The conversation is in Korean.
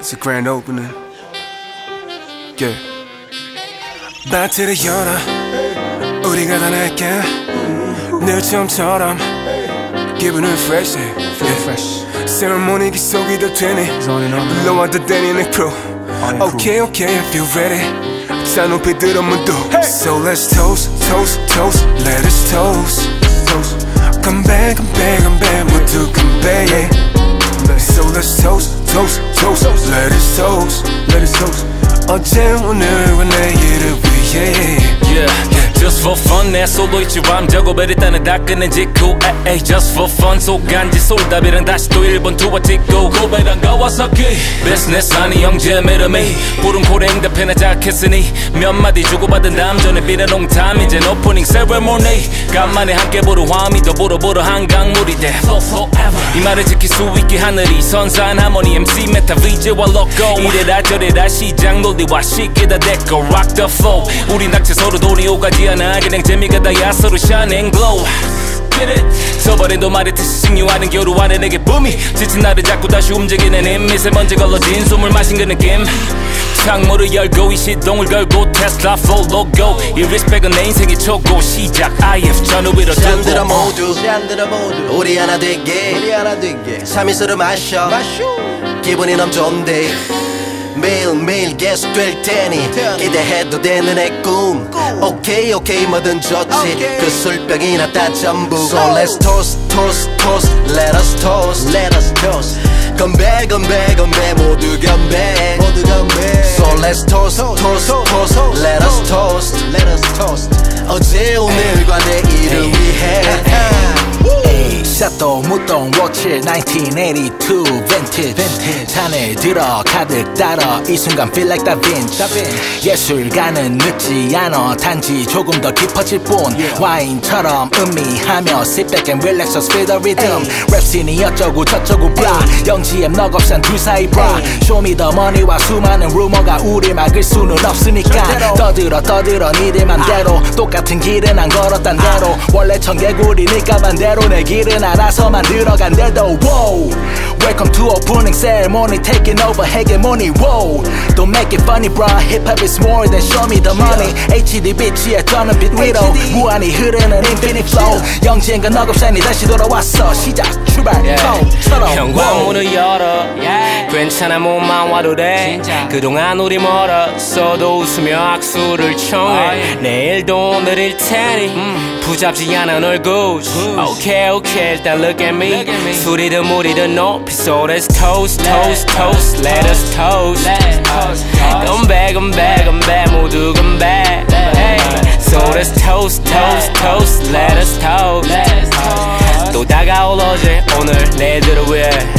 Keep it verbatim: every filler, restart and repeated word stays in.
It's a grand opening. Yeah. 바트를 열어 우리가 다 낼게 늘 처음처럼 기분은 fresh, fresh. 세레모니 기속이 더 되니 불러와도 되니 내 crew. Okay, okay, if you're ready 자 높이 들어 문도. So let's toast, toast, toast. Let us toast, toast. Come back, come back, come back. 모두 come back. So let's toast, toast, toast. Let us toast, let us toast. 어제 오늘과 내일을 위해. Yeah, just for fun 내 솔로 있지 람 작업을 일단은 다 끝낸 직후 에이 just for fun 소간지 솔답이랑 다시 또 일본 투어 찍고 고베랑 가와사키 비즈니스 아니 영재 매름이 부른 고래 응답해나 자켓으니 몇 마디 주고받은 다음 전에 비는 농담 이젠 오프닝 세레모니 간만에 함께 보러 화음이 더 보러 보러 한강물이 돼 이 말을 지킬 수 있게 하늘이 선사한 하모니 엠씨 메타 브이제와 로고 이래라 저래라 시장 논리와 시기다 데코 rock the flow 우린 낙체 서로 돈이 오가지 않아 그냥 재미가 다야 서로 shine and glow 서버린도 말했듯이 식류하는 겨루 안에 내게 붐이 지친 나를 자꾸 다시 움직이는 힘 미세먼지 걸러진 숨을 마신 그 느낌 창문을 열고 이 시동을 걸고 테슬라 follow go 이 리스펙은 내 인생의 초고 시작 아이에프 전후 위로 두고 짠들어 모두 짠들어 모두 우리 하나 되게 우리 하나 되게 참이슬을 마셔 마셔 기분이 너무 좋은데 매일매일 계속될 테니 기대해도 되는 내 꿈 오케이 오케이 뭐든 좋지 그 술병이나 다 전부 So let's toast toast toast Let us toast Let us toast 건배 건배 건배 모두 건배 모두 건배 So let's toast toast toast Let us toast Let us toast 어제 오늘과 내일을 위해 샷도 무동 워치 천구백팔십이 vintage 잔을 들어 가득 따라 이 순간 feel like Da Vinci 예술가는 늦지 않아 단지 조금 더 깊어질 뿐 와인처럼 음미하며 sit back and relax just feel the rhythm 랩씬이 어쩌고 저쩌고 blah 영지엠 넉없이 둘 사이 bra show me the money와 수많은 루머가 우릴 막을 수는 없으니까 떠들어 떠들어 니들 맘대로 똑같은 길은 안 걸었단 대로 원래 청개구리니까 반대로 내 길은 알아서 만들어간 대도 wow Welcome to opening ceremony taking over hegemony wow Don't make it funny bro hip hop is more than show me the money 에이치디 비치에 떠는 빛 위로 무한히 흐르는 infinite flow 영지엔과 너급산이 다시 돌아왔어 시작 출발 처럼 현관문을 열어 괜찮아 몸만 와도 돼 그동안 우리 멀었어도 웃으며 악수를 청해 내일도 오늘일 테니 부잡지 않은 얼굴 Okay okay 일단 look at me 술이든 물이든 높이 So let's toast toast toast Let us toast 건배 건배 건배 모두 건배 So let's toast toast toast Let us toast 또 다가올 어제 오늘 내일들을 위해